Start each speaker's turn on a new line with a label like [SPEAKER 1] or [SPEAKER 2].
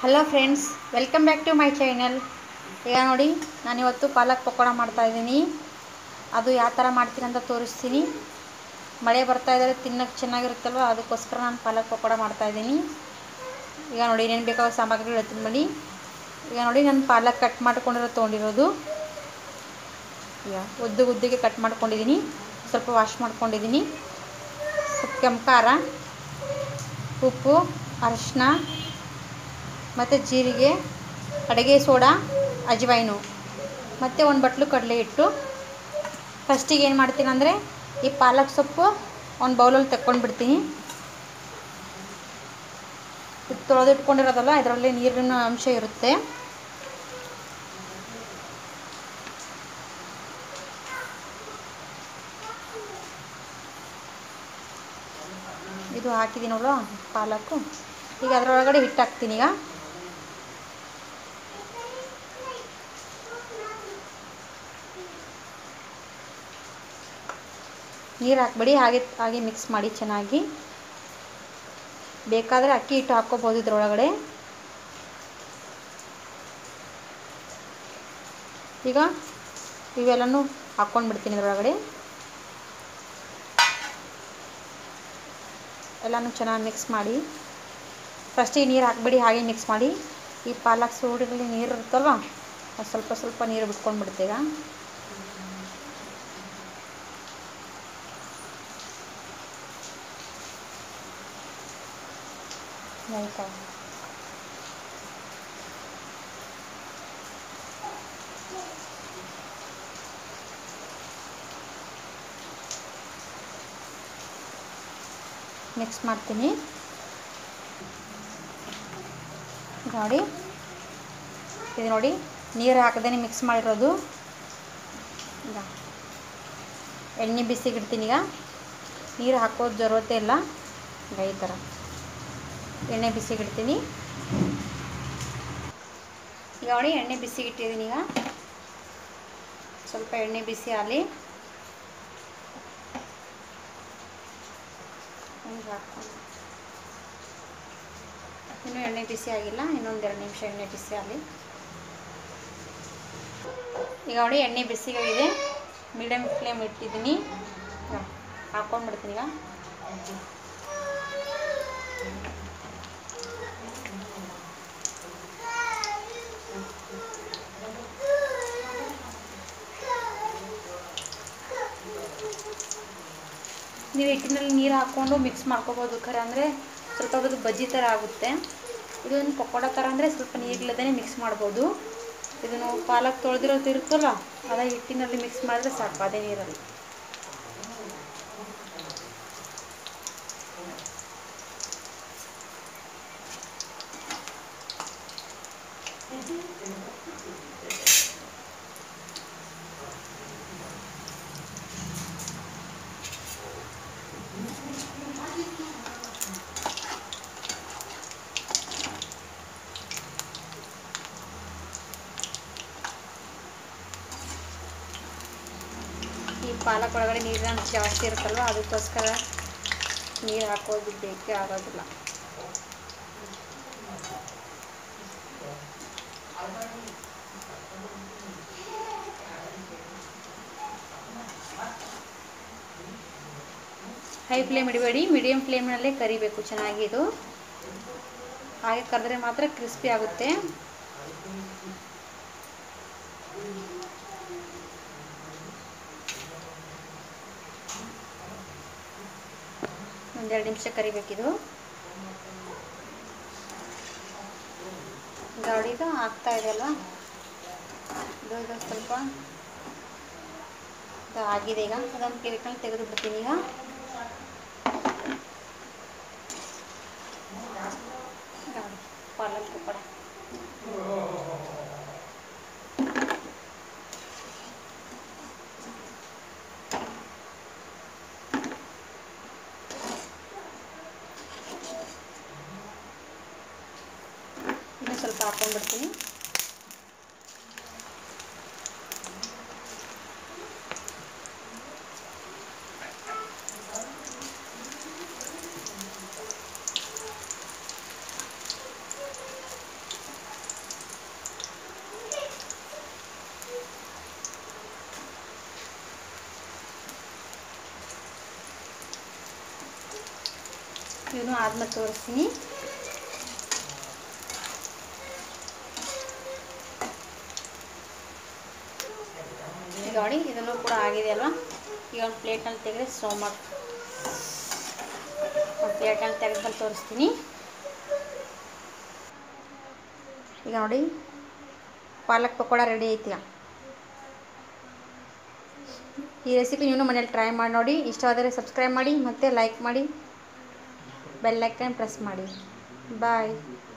[SPEAKER 1] Hello friends, welcome back to my channel. ಈಗ ನೋಡಿ, ನಾನಿವತ್ತು ಪಾಲಕ್ ಪಕೋಡ ಮಾಡ್ತಾಯಿದ್ದೀನಿ. ಅದು ಯಾವ ಥರ ಮಾಡ್ತೀನಿ ಅಂತ ತೋರಿಸ್ತೀನಿ. ಮಳೆ ಬರ್ತಾ ಇದ್ದರೆ ತಿನ್ನೋಕ್ಕೆ ಚೆನ್ನಾಗಿರುತ್ತಲ್ವ, ಅದಕ್ಕೋಸ್ಕರ ನಾನು ಪಾಲಕ್ ಪಕೋಡ ಮಾಡ್ತಾಯಿದ್ದೀನಿ. ಈಗ ನೋಡಿ, ಏನೇನು ಬೇಕಾಗೋ ಸಾಮಗ್ರಿಗಳು ಹೇಳ್ತೀನಿ ಬನ್ನಿ. ಈಗ ನೋಡಿ, ನಾನು ಪಾಲಕ್ ಕಟ್ ತೊಗೊಂಡಿರೋದು. ಈಗ ಉದ್ದಿಗೆ ಕಟ್ ಮಾಡ್ಕೊಂಡಿದ್ದೀನಿ. ಸ್ವಲ್ಪ ವಾಶ್ ಮಾಡ್ಕೊಂಡಿದ್ದೀನಿ. ಸ್ವಲ್ಪ ಕೆಂಪು ಖಾರ, ಉಪ್ಪು, ಅರಿಶಿನ ಮತ್ತು ಜೀರಿಗೆ, ಅಡುಗೆ ಸೋಡಾ, ಅಜವಾಯಿನು ಮತ್ತು ಒಂದು ಬಟ್ಲು ಕಡಲೆ ಹಿಟ್ಟು. ಫಸ್ಟಿಗೆ ಏನು ಮಾಡ್ತೀನಿ ಅಂದರೆ, ಈ ಪಾಲಕ್ ಸೊಪ್ಪು ಒಂದು ಬೌಲಲ್ಲಿ ತಕ್ಕೊಂಡ್ಬಿಡ್ತೀನಿ. ತೊಳೆದಿಟ್ಕೊಂಡಿರೋದಲ್ಲ, ಇದರಲ್ಲಿ ನೀರಿನ ಅಂಶ ಇರುತ್ತೆ. ಇದು ಹಾಕಿದ್ದೀನಲ್ವ ಪಾಲಕ್ಕು. ಈಗ ಅದರೊಳಗಡೆ ಹಿಟ್ಟು ಹಾಕ್ತೀನಿ. ಈಗ ನೀರು ಹಾಕ್ಬೇಡಿ, ಹಾಗೆ ಮಿಕ್ಸ್ ಮಾಡಿ ಚೆನ್ನಾಗಿ. ಬೇಕಾದರೆ ಅಕ್ಕಿ ಹಿಟ್ಟು ಹಾಕ್ಕೋಬೋದು ಇದರೊಳಗಡೆ. ಈಗ ಇವೆಲ್ಲನೂ ಹಾಕ್ಕೊಂಡ್ಬಿಡ್ತೀನಿ ಇದರೊಳಗಡೆ. ಎಲ್ಲನೂ ಚೆನ್ನಾಗಿ ಮಿಕ್ಸ್ ಮಾಡಿ. ಫಸ್ಟಿಗೆ ನೀರು ಹಾಕಬೇಡಿ, ಹಾಗೆ ಮಿಕ್ಸ್ ಮಾಡಿ. ಈ ಪಾಲಕ್ ಸೋಡಲ್ಲಿ ನೀರು ಇರುತ್ತಲ್ವ, ಅದು ಸ್ವಲ್ಪ ಸ್ವಲ್ಪ ನೀರು ಬಿಟ್ಕೊಂಡ್ಬಿಡುತ್ತೆ. ಈಗ ಆಯಿತಾ, ಮಿಕ್ಸ್ ಮಾಡ್ತೀನಿ. ನೋಡಿ, ಇದು ನೋಡಿ, ನೀರು ಹಾಕದೇ ಮಿಕ್ಸ್ ಮಾಡಿರೋದು. ಈಗ ಎಣ್ಣೆ ಬಿಸಿಗಿಡ್ತೀನಿ. ಈಗ ನೀರು ಹಾಕೋದು ಜರೂರತೆ ಇಲ್ಲ. ಈಗ ಈ ಥರ ಎಣ್ಣೆ ಬಿಸಿಗಿಡ್ತೀನಿ. ಈಗ ನೋಡಿ, ಎಣ್ಣೆ ಬಿಸಿಗಿಟ್ಟಿದ್ದೀನಿ. ಈಗ ಸ್ವಲ್ಪ ಎಣ್ಣೆ ಬಿಸಿ ಆಗಲಿ. ಇನ್ನೂ ಎಣ್ಣೆ ಬಿಸಿ ಆಗಿಲ್ಲ, ಇನ್ನೊಂದು 2 ನಿಮಿಷ ಎಣ್ಣೆ ಬಿಸಿ ಆಗಲಿ. ಈಗ ನೋಡಿ, ಎಣ್ಣೆ ಬಿಸಿಯಾಗಿದೆ. ಮೀಡಿಯಮ್ ಫ್ಲೇಮ್ ಇಟ್ಟಿದ್ದೀನಿ. ಹಾಕ್ಕೊಂಡ್ಬಿಡ್ತೀನಿ. ಈಗ ನೀವು ಹಿಟ್ಟಿನಲ್ಲಿ ನೀರು ಹಾಕ್ಕೊಂಡು ಮಿಕ್ಸ್ ಮಾಡ್ಕೋಬೋದು. ಖರೆ ಅಂದರೆ ಸ್ವಲ್ಪ ಅದು ಬಜ್ಜಿ ಥರ ಆಗುತ್ತೆ. ಇದೊಂದು ಪಕೋಡ ಥರ ಅಂದರೆ ಸ್ವಲ್ಪ ನೀರಿಲ್ಲದೇ ಮಿಕ್ಸ್ ಮಾಡ್ಬೋದು. ಇದನ್ನು ಪಾಲಕ್ ತೊಳೆದಿರೋದು ಇರುತ್ತಲ್ಲ, ಅದೇ ಹಿಟ್ಟಿನಲ್ಲಿ ಮಿಕ್ಸ್ ಮಾಡಿದ್ರೆ ಸಾಕು, ಅದೇ ನೀರಲ್ಲಿ. ಈ ಪಾಲಕ್ ಒಳಗಡೆ ನೀರಿನ ಅಂಶ ಜಾಸ್ತಿ ಇರುತ್ತಲ್ವ, ಅದಕ್ಕೋಸ್ಕರ ನೀರು ಹಾಕೋದು ಬೇಕೇ ಆಗೋದಿಲ್ಲ. ಹೈ ಫ್ಲೇಮ್ ಇಡಬೇಡಿ, ಮೀಡಿಯಮ್ ಫ್ಲೇಮ್ನಲ್ಲೇ ಕರಿಬೇಕು ಚೆನ್ನಾಗಿ. ಇದು ಹಾಗೆ ಕರೆದ್ರೆ ಮಾತ್ರ ಕ್ರಿಸ್ಪಿ ಆಗುತ್ತೆ. ಒಂದೆರಡು ನಿಮಿಷ ಕರಿಬೇಕಿದು. ಗಾಡಿಗೆ ಆಗ್ತಾ ಇದೆಯಲ್ವ, ಇದು ಸ್ವಲ್ಪ ಆಗಿದೆ. ಈಗ ಅದೊಂದು ಪ್ಲೇಟ್ನಲ್ಲಿ ತೆಗೆದು ಬಿಡ್ತೀನಿ. ಈಗ ಪಾಲಕ್ ಪಕೋಡ ಇನ್ನೂ ಸ್ವಲ್ಪ ಹಾಕ್ಕೊಂಡ್ಬಿಡ್ತೀನಿ. ಇವನು ಆದ್ಮೇಲೆ ತೋರಿಸ್ತೀನಿ. ಈಗ ನೋಡಿ ಇದನ್ನು ಕೂಡ ಆಗಿದೆ ಅಲ್ವಾ. ಈಗ ಒಂದು ಪ್ಲೇಟ್ನಲ್ಲಿ ತೆಗೆದು ಸರ್ವ್ ಮಾಡಿ, ಒಂದು ಪ್ಲೇಟ್ನಲ್ಲಿ ತೆಗೆದ್ಮೇಲೆ ತೋರಿಸ್ತೀನಿ. ಈಗ ನೋಡಿ ಪಾಲಕ್ ಪಕೋಡ ರೆಡಿ ಐತಿ. ಈ ರೆಸಿಪಿ ನೀವು ಮನೇಲಿ ಟ್ರೈ ಮಾಡಿ ನೋಡಿ. ಇಷ್ಟವಾದರೆ ಸಬ್ಸ್ಕ್ರೈಬ್ ಮಾಡಿ ಮತ್ತು ಲೈಕ್ ಮಾಡಿ, ಬೆಲ್ ಐಕಾನ್ ಪ್ರೆಸ್ ಮಾಡಿ. ಬಾಯ್.